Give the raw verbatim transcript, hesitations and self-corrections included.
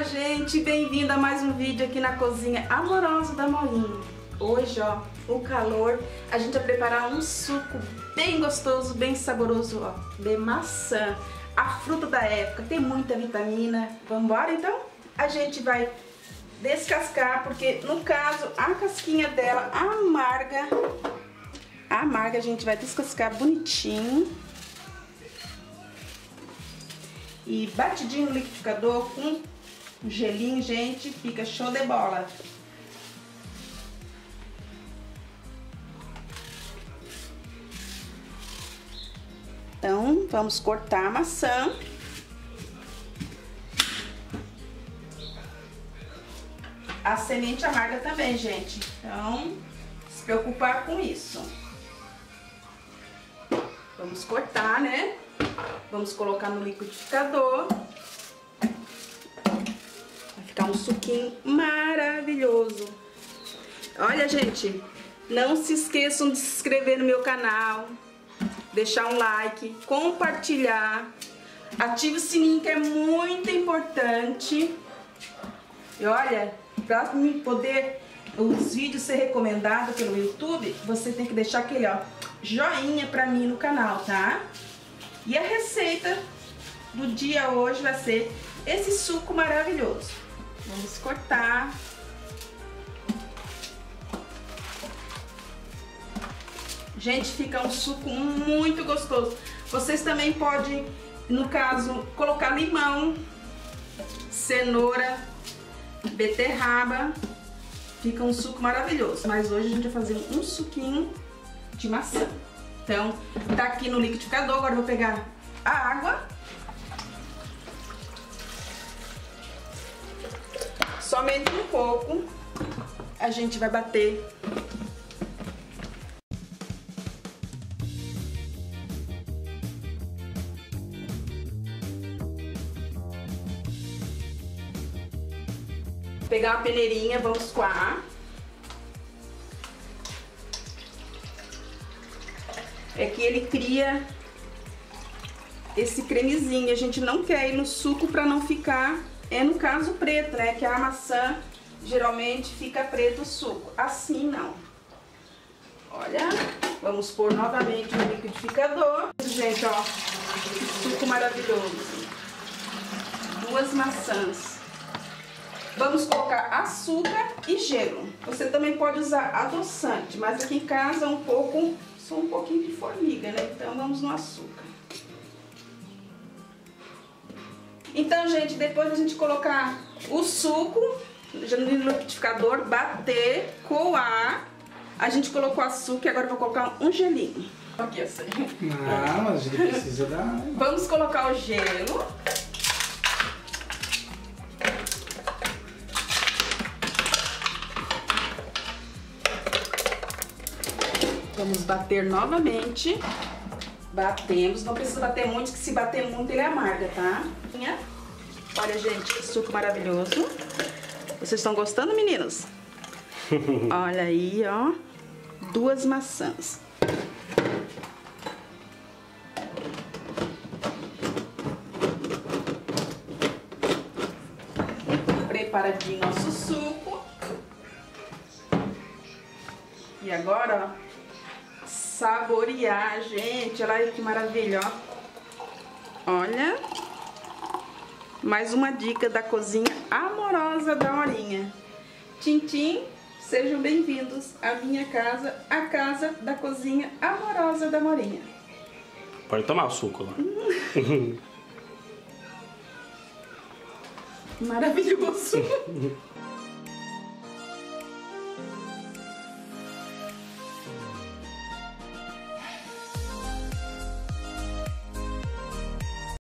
gente, bem-vindo a mais um vídeo aqui na cozinha amorosa da Morinha. Hoje, ó, o calor, a gente vai preparar um suco bem gostoso, bem saboroso, ó, de maçã, a fruta da época, tem muita vitamina. Vamos embora então? A gente vai descascar, porque no caso a casquinha dela amarga, amarga, a gente vai descascar bonitinho. E batidinho no liquidificador com um gelinho, gente, fica show de bola. Então, vamos cortar a maçã. A semente amarga também, gente. Então, se preocupar com isso. Vamos cortar, né? Vamos colocar no liquidificador. Vai ficar um suquinho maravilhoso. Olha, gente, não se esqueçam de se inscrever no meu canal, deixar um like, compartilhar, ative o sininho que é muito importante. E olha, para poder os vídeos ser recomendados pelo YouTube, você tem que deixar aquele, ó, joinha pra mim no canal, tá? E a receita do dia hoje vai ser esse suco maravilhoso. Vamos cortar. Gente, fica um suco muito gostoso. Vocês também podem, no caso, colocar limão, cenoura, beterraba. Fica um suco maravilhoso. Mas hoje a gente vai fazer um suquinho de maçã. Então, tá aqui no liquidificador. Agora eu vou pegar a água. Somente um pouco. A gente vai bater. Vou pegar uma peneirinha, vamos coar. É que ele cria esse cremezinho. A gente não quer ir no suco para não ficar, é no caso preto, né? Que a maçã geralmente fica preto o suco. Assim não. Olha, vamos pôr novamente no liquidificador. Gente, ó, que suco maravilhoso. Duas maçãs. Vamos colocar açúcar e gelo. Você também pode usar adoçante, mas aqui em casa é um pouco... um pouquinho de formiga, né? Então vamos no açúcar. Então, gente, depois a gente colocar o suco no liquidificador, bater, coar, a gente colocou açúcar e agora eu vou colocar um gelinho. Aqui assim. Não, mas a gente precisa dar... Vamos colocar o gelo. Vamos bater novamente. Batemos, não precisa bater muito, que se bater muito ele amarga, tá? Olha, gente, que suco maravilhoso. Vocês estão gostando, meninos? Olha aí, ó. Duas maçãs. Preparadinho nosso suco. E agora, ó, saborear, gente. Olha aí que maravilha, ó. Olha. Mais uma dica da cozinha amorosa da Morinha. Tchim, tchim. Sejam bem-vindos à minha casa, a casa da cozinha amorosa da Morinha. Pode tomar o suco lá. Maravilhoso.